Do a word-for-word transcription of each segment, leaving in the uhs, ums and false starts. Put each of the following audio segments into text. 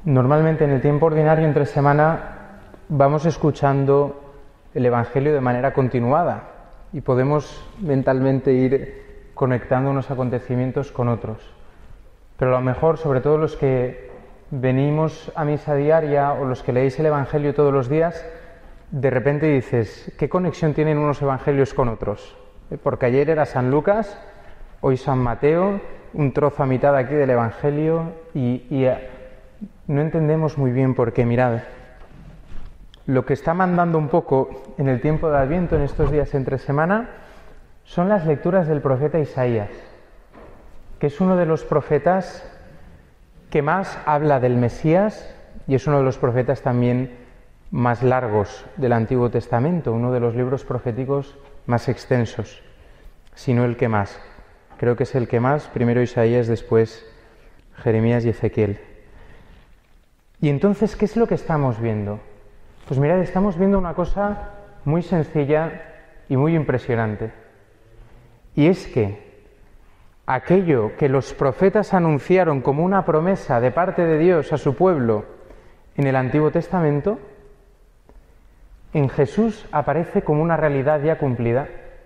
Normalmente en el tiempo ordinario entre semana vamos escuchando el Evangelio de manera continuada y podemos mentalmente ir conectando unos acontecimientos con otros. Pero a lo mejor, sobre todo los que venimos a misa diaria o los que leéis el Evangelio todos los días, de repente dices, ¿qué conexión tienen unos evangelios con otros? Porque ayer era San Lucas, hoy San Mateo, un trozo a mitad aquí del Evangelio y, y no entendemos muy bien por qué. Mirad, lo que está mandando un poco en el tiempo de Adviento, en estos días entre semana, son las lecturas del profeta Isaías, que es uno de los profetas que más habla del Mesías y es uno de los profetas también más largos del Antiguo Testamento, uno de los libros proféticos más extensos, si no el que más. Creo que es el que más, primero Isaías, después Jeremías y Ezequiel. Y entonces, ¿qué es lo que estamos viendo? Pues mirad, estamos viendo una cosa muy sencilla y muy impresionante. Y es que aquello que los profetas anunciaron como una promesa de parte de Dios a su pueblo en el Antiguo Testamento, en Jesús aparece como una realidad ya cumplida.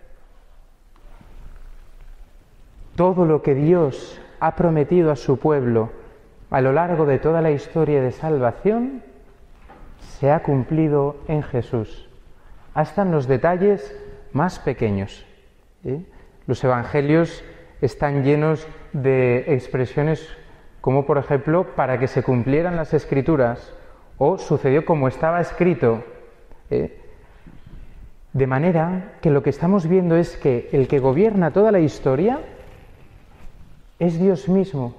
Todo lo que Dios ha prometido a su pueblo a lo largo de toda la historia de salvación se ha cumplido en Jesús, hasta en los detalles más pequeños. ¿Eh? Los evangelios están llenos de expresiones como, por ejemplo, para que se cumplieran las Escrituras, o sucedió como estaba escrito. ¿Eh? De manera que lo que estamos viendo es que el que gobierna toda la historia es Dios mismo,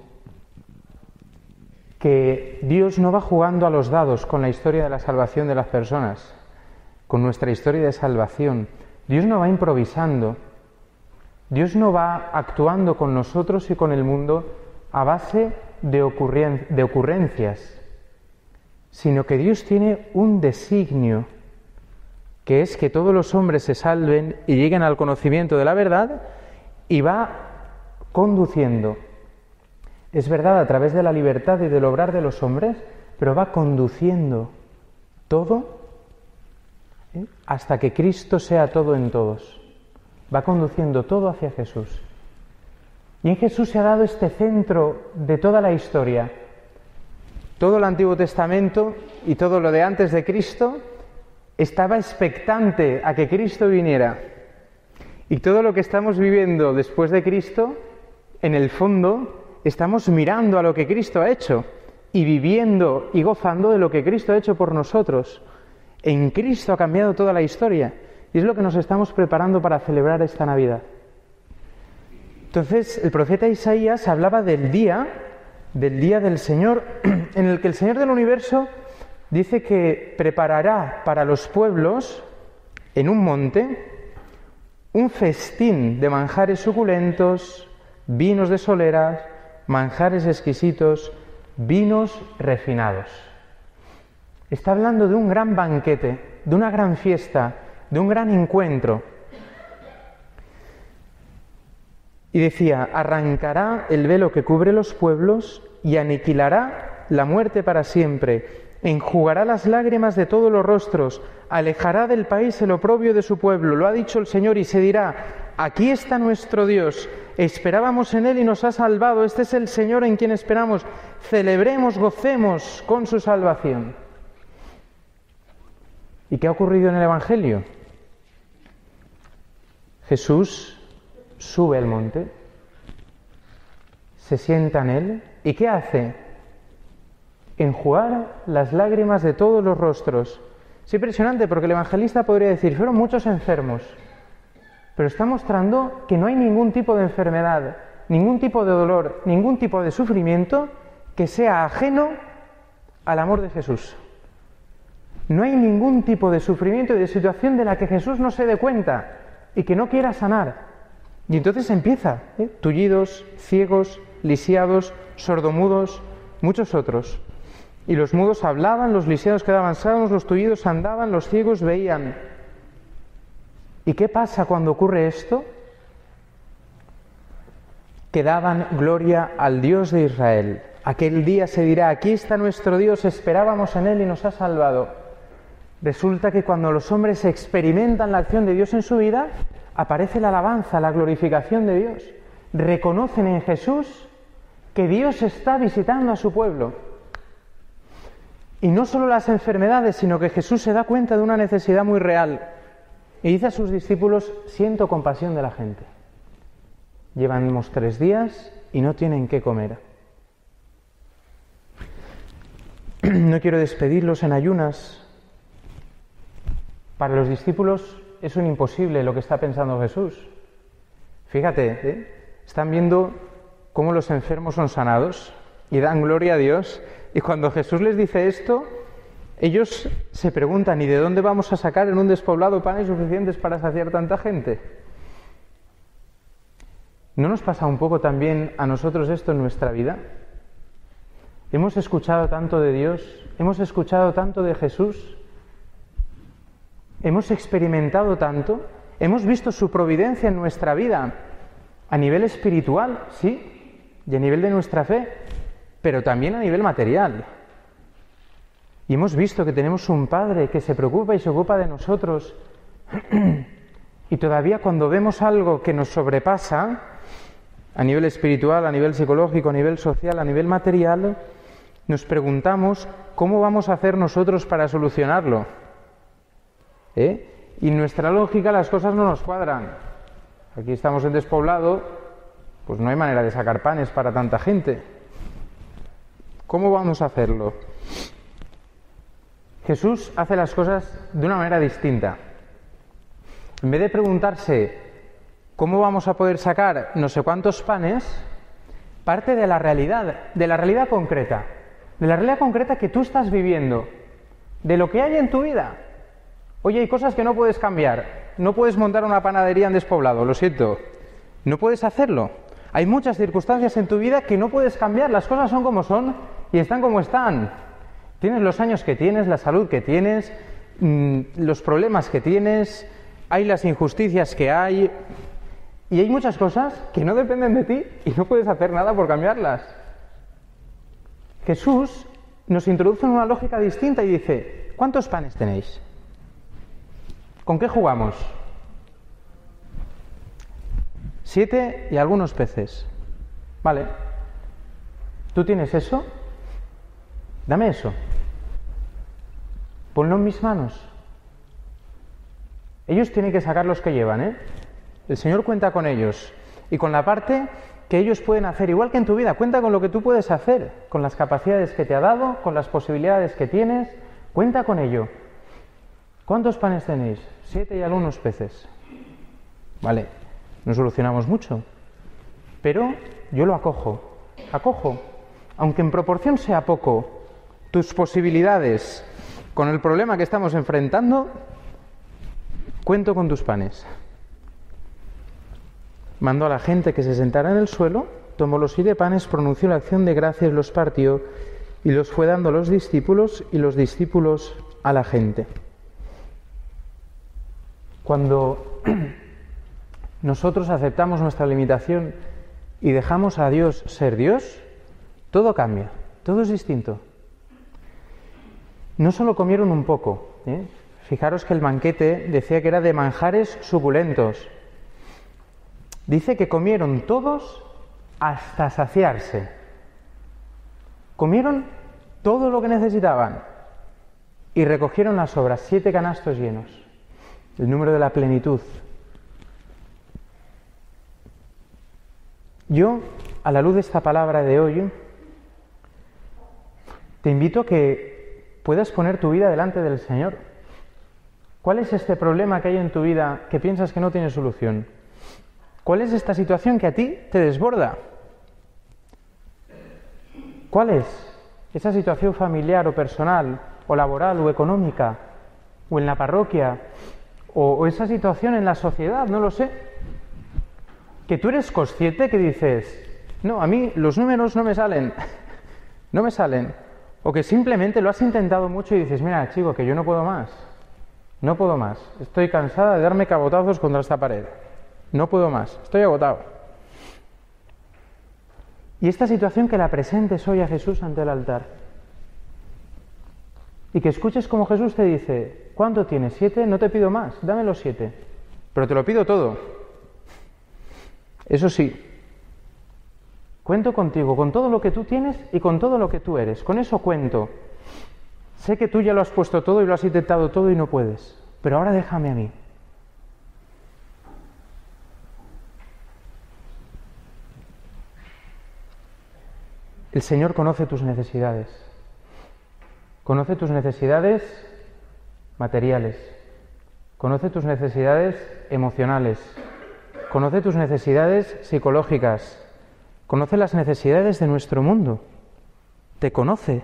que Dios no va jugando a los dados con la historia de la salvación de las personas, con nuestra historia de salvación. Dios no va improvisando, Dios no va actuando con nosotros y con el mundo a base de, ocurren- de ocurrencias, sino que Dios tiene un designio, que es que todos los hombres se salven y lleguen al conocimiento de la verdad, y va conduciendo. Es verdad, a través de la libertad y del obrar de los hombres, pero va conduciendo todo ¿eh? hasta que Cristo sea todo en todos. Va conduciendo todo hacia Jesús. Y en Jesús se ha dado este centro de toda la historia. Todo el Antiguo Testamento y todo lo de antes de Cristo estaba expectante a que Cristo viniera. Y todo lo que estamos viviendo después de Cristo, en el fondo, estamos mirando a lo que Cristo ha hecho y viviendo y gozando de lo que Cristo ha hecho por nosotros. En Cristo ha cambiado toda la historia y es lo que nos estamos preparando para celebrar esta Navidad. Entonces, el profeta Isaías hablaba del día, del día del Señor, en el que el Señor del universo dice que preparará para los pueblos, en un monte, un festín de manjares suculentos, vinos de soleras, manjares exquisitos, vinos refinados. Está hablando de un gran banquete, de una gran fiesta, de un gran encuentro. Y decía, arrancará el velo que cubre los pueblos y aniquilará la muerte para siempre. Enjugará las lágrimas de todos los rostros, alejará del país el oprobio de su pueblo. Lo ha dicho el Señor y se dirá, aquí está nuestro Dios, esperábamos en Él y nos ha salvado. Este es el Señor en quien esperamos. Celebremos, gocemos con su salvación. ¿Y qué ha ocurrido en el Evangelio? Jesús sube al monte, se sienta en Él, ¿y qué hace? Enjugar las lágrimas de todos los rostros. Es impresionante porque el evangelista podría decir, fueron muchos enfermos, pero está mostrando que no hay ningún tipo de enfermedad, ningún tipo de dolor, ningún tipo de sufrimiento que sea ajeno al amor de Jesús. No hay ningún tipo de sufrimiento y de situación de la que Jesús no se dé cuenta y que no quiera sanar. Y entonces empieza, ¿eh? tullidos, ciegos, lisiados, sordomudos, muchos otros. Y los mudos hablaban, los lisiados quedaban sanos, los tullidos andaban, los ciegos veían. ¿Y qué pasa cuando ocurre esto? Que daban gloria al Dios de Israel. Aquel día se dirá, aquí está nuestro Dios, esperábamos en Él y nos ha salvado. Resulta que cuando los hombres experimentan la acción de Dios en su vida, aparece la alabanza, la glorificación de Dios. Reconocen en Jesús que Dios está visitando a su pueblo. Y no solo las enfermedades, sino que Jesús se da cuenta de una necesidad muy real. Y dice a sus discípulos, siento compasión de la gente. Llevamos tres días y no tienen qué comer. No quiero despedirlos en ayunas. Para los discípulos es un imposible lo que está pensando Jesús. Fíjate, ¿eh? Están viendo cómo los enfermos son sanados y dan gloria a Dios. Y cuando Jesús les dice esto, ellos se preguntan, ¿y de dónde vamos a sacar en un despoblado panes suficientes para saciar tanta gente? ¿No nos pasa un poco también a nosotros esto en nuestra vida? Hemos escuchado tanto de Dios, hemos escuchado tanto de Jesús, hemos experimentado tanto, hemos visto su providencia en nuestra vida a nivel espiritual, sí, y a nivel de nuestra fe, pero también a nivel material. Y hemos visto que tenemos un Padre que se preocupa y se ocupa de nosotros. Y todavía cuando vemos algo que nos sobrepasa, a nivel espiritual, a nivel psicológico, a nivel social, a nivel material, nos preguntamos cómo vamos a hacer nosotros para solucionarlo. ¿Eh? Y en nuestra lógica las cosas no nos cuadran. Aquí estamos en despoblado, pues no hay manera de sacar panes para tanta gente. ¿Cómo vamos a hacerlo? Jesús hace las cosas de una manera distinta. En vez de preguntarse cómo vamos a poder sacar no sé cuántos panes, parte de la realidad, de la realidad concreta, de la realidad concreta que tú estás viviendo, de lo que hay en tu vida. Oye, hay cosas que no puedes cambiar. No puedes montar una panadería en despoblado, lo siento. No puedes hacerlo. Hay muchas circunstancias en tu vida que no puedes cambiar. Las cosas son como son y están como están. Tienes los años que tienes, la salud que tienes, mmm, los problemas que tienes, hay las injusticias que hay. Y hay muchas cosas que no dependen de ti y no puedes hacer nada por cambiarlas. Jesús nos introduce en una lógica distinta y dice, ¿cuántos panes tenéis? ¿Con qué jugamos? Siete y algunos peces. Vale. ¿Tú tienes eso? Dame eso. Ponlo en mis manos. Ellos tienen que sacar los que llevan, ¿eh? El Señor cuenta con ellos y con la parte que ellos pueden hacer, igual que en tu vida. Cuenta con lo que tú puedes hacer, con las capacidades que te ha dado, con las posibilidades que tienes. Cuenta con ello. ¿Cuántos panes tenéis? Siete y algunos peces. Vale, no solucionamos mucho, pero yo lo acojo. Acojo, aunque en proporción sea poco, tus posibilidades con el problema que estamos enfrentando, cuento con tus panes. Mandó a la gente que se sentara en el suelo, tomó los siete panes, pronunció la acción de gracias, los partió y los fue dando a los discípulos y los discípulos a la gente. Cuando nosotros aceptamos nuestra limitación y dejamos a Dios ser Dios, todo cambia, todo es distinto. No solo comieron un poco, ¿eh? Fijaros que el banquete decía que era de manjares suculentos. Dice que comieron todos hasta saciarse. Comieron todo lo que necesitaban y recogieron las sobras, siete canastos llenos. El número de la plenitud. Yo, a la luz de esta palabra de hoy, te invito a que puedas poner tu vida delante del Señor. ¿Cuál es este problema que hay en tu vida que piensas que no tiene solución? ¿Cuál es esta situación que a ti te desborda? ¿Cuál es esa situación familiar o personal, o laboral o económica, o en la parroquia, o, o esa situación en la sociedad, no lo sé, que tú eres consciente que dices, no, a mí los números no me salen, no me salen, o que simplemente lo has intentado mucho y dices, mira, chico, que yo no puedo más, no puedo más, estoy cansada de darme cabotazos contra esta pared, no puedo más, estoy agotado. Y esta situación que la presentes hoy a Jesús ante el altar. Y que escuches como Jesús te dice, ¿cuánto tienes? ¿Siete? No te pido más, dame los siete. Pero te lo pido todo. Eso sí, cuento contigo, con todo lo que tú tienes y con todo lo que tú eres. Con eso cuento. Sé que tú ya lo has puesto todo y lo has intentado todo y no puedes. Pero ahora déjame a mí. El Señor conoce tus necesidades. Conoce tus necesidades materiales. Conoce tus necesidades emocionales. Conoce tus necesidades psicológicas. Conoce las necesidades de nuestro mundo. Te conoce.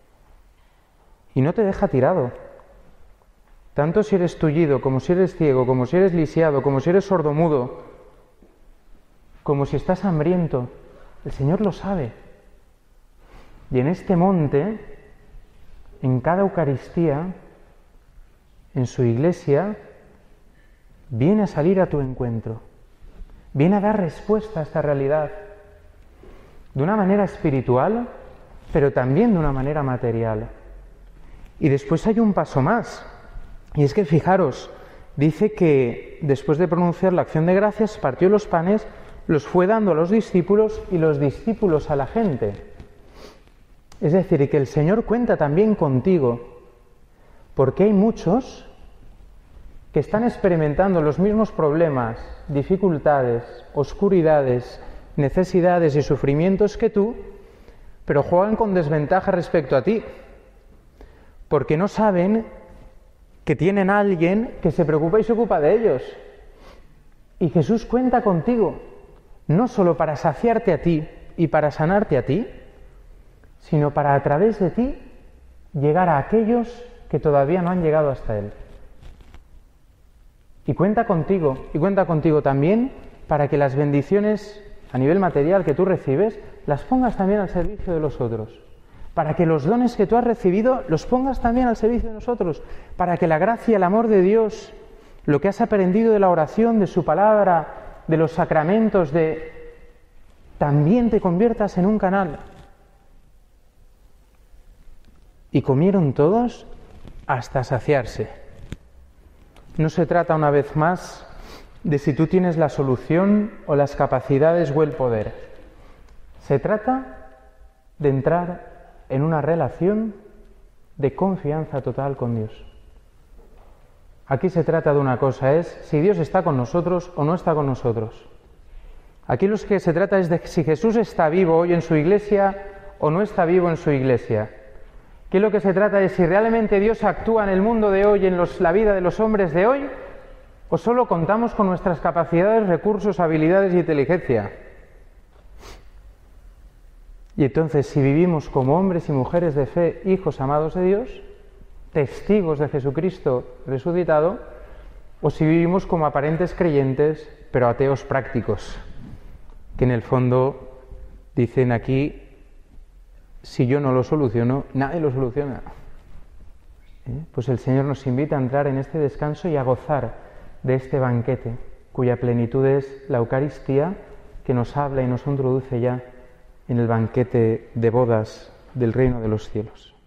Y no te deja tirado. Tanto si eres tullido, como si eres ciego, como si eres lisiado, como si eres sordomudo, como si estás hambriento. El Señor lo sabe. Y en este monte, en cada Eucaristía, en su iglesia, viene a salir a tu encuentro. Viene a dar respuesta a esta realidad. De una manera espiritual, pero también de una manera material. Y después hay un paso más. Y es que fijaros, dice que después de pronunciar la acción de gracias, partió los panes, los fue dando a los discípulos y los discípulos a la gente. Es decir, que el Señor cuenta también contigo, porque hay muchos que están experimentando los mismos problemas, dificultades, oscuridades, necesidades y sufrimientos que tú, pero juegan con desventaja respecto a ti, porque no saben que tienen a alguien que se preocupa y se ocupa de ellos. Y Jesús cuenta contigo, no solo para saciarte a ti y para sanarte a ti, sino para a través de ti llegar a aquellos que todavía no han llegado hasta Él. Y cuenta contigo, y cuenta contigo también para que las bendiciones a nivel material que tú recibes, las pongas también al servicio de los otros. Para que los dones que tú has recibido los pongas también al servicio de nosotros. Para que la gracia y el amor de Dios, lo que has aprendido de la oración, de su palabra, de los sacramentos, de también te conviertas en un canal. Y comieron todos hasta saciarse. No se trata una vez más de si tú tienes la solución o las capacidades o el poder. Se trata de entrar en una relación de confianza total con Dios. Aquí se trata de una cosa, es si Dios está con nosotros o no está con nosotros. Aquí lo que se trata es de si Jesús está vivo hoy en su iglesia o no está vivo en su iglesia. Aquí lo que se trata es si realmente Dios actúa en el mundo de hoy, en los, la vida de los hombres de hoy, o solo contamos con nuestras capacidades, recursos, habilidades y inteligencia. Y entonces, si vivimos como hombres y mujeres de fe, hijos amados de Dios, testigos de Jesucristo resucitado, o si vivimos como aparentes creyentes, pero ateos prácticos, que en el fondo dicen aquí, si yo no lo soluciono, nadie lo soluciona. ¿Eh? Pues el Señor nos invita a entrar en este descanso y a gozar de este banquete, cuya plenitud es la Eucaristía, que nos habla y nos introduce ya en el banquete de bodas del reino de los cielos.